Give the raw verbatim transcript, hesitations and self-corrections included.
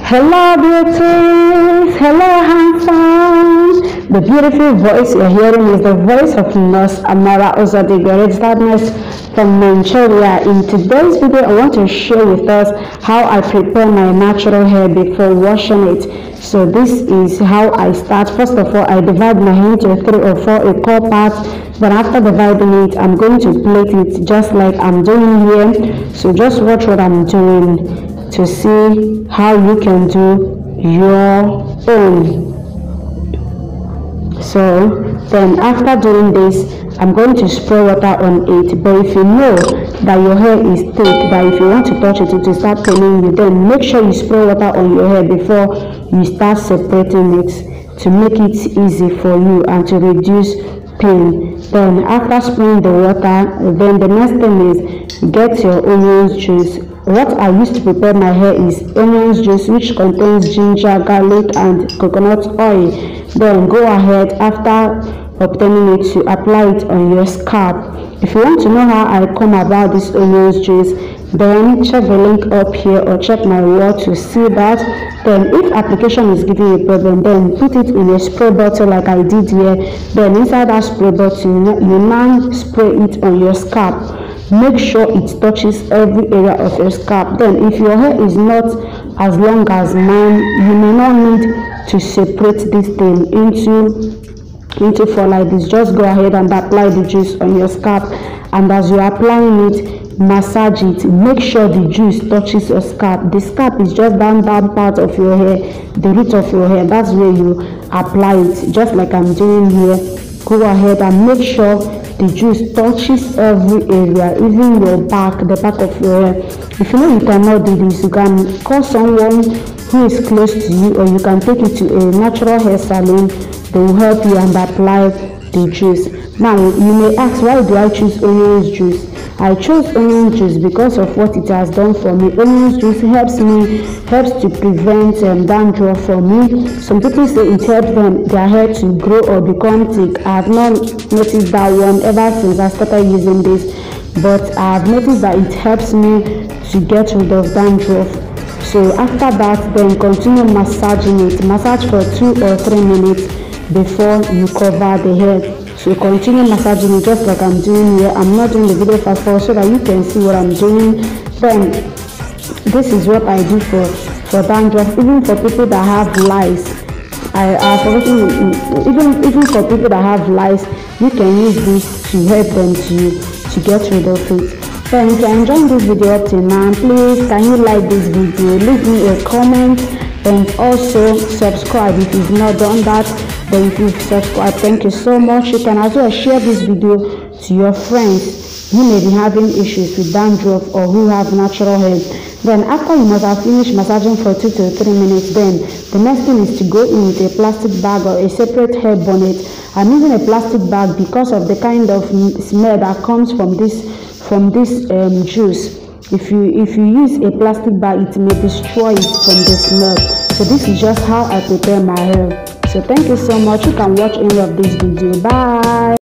Hello, beauties. Hello, handsome. The beautiful voice you're hearing is the voice of Nurse Amara Ozodegbe, registered nurse from Nigeria. In today's video, I want to share with us how I prepare my natural hair before washing it. So this is how I start. First of all, I divide my hair into three or four equal parts. Then after dividing it, I'm going to plait it just like I'm doing here. So just watch what I'm doing to see how you can do your own. So then after doing this, I'm going to spray water on it. But if you know that your hair is thick, that if you want to touch it, it will start paining you, then make sure you spray water on your hair before you start separating it, to make it easy for you and to reduce pain. Then after spraying the water, then the next thing is get your onion juice. What I used to prepare my hair is onion juice, which contains ginger, garlic and coconut oil. Then go ahead, after obtaining it, to apply it on your scalp. If you want to know how I come about this onion juice, then check the link up here or check my wall to see that. Then if application is giving you a problem, then put it in a spray bottle like I did here. Then inside that spray bottle, you now spray it on your scalp. Make sure it touches every area of your scalp. Then if your hair is not as long as mine, you may not need to separate this thing into into four like this. Just go ahead and apply the juice on your scalp, and as you're applying it, massage it. Make sure the juice touches your scalp. The scalp is just down down part of your hair, the root of your hair. That's where you apply it, just like I'm doing here. Go ahead and make sure the juice touches every area, even your back, the back of your hair. If you know you cannot do this, you can call someone who is close to you, or you can take it to a natural hair salon. They will help you and apply the juice. Now you may ask, why do I choose onion juice? I chose onion juice because of what it has done for me. Onion juice helps me, helps to prevent um, dandruff for me. Some people say it helps them their hair to grow or become thick. I have not noticed that one ever since I started using this, but I have noticed that it helps me to get rid of dandruff. So after that, then continue massaging it. Massage for two or three minutes before you cover the hair. So continue massaging it just like I'm doing here. I'm not doing the video fast forward so that you can see what I'm doing. Then this is what I do for for dandruff, even for people that have lice. I uh, for even even for people that have lice, you can use this to help them to to get rid of it. Then if you're enjoying this video up to now, please can you like this video, leave me a comment, and also subscribe if you've not done that. Then if you've subscribed, thank you so much. You can as well share this video to your friends who may be having issues with dandruff or who have natural hair. Then after you must have finished massaging for two to three minutes, then the next thing is to go in with a plastic bag or a separate hair bonnet. I'm using a plastic bag because of the kind of smell that comes from this from this um, juice. If you if you use a plastic bag, it may destroy it from the smell. So this is just how I prepare my hair. So thank you so much. You can watch any of this video. Bye.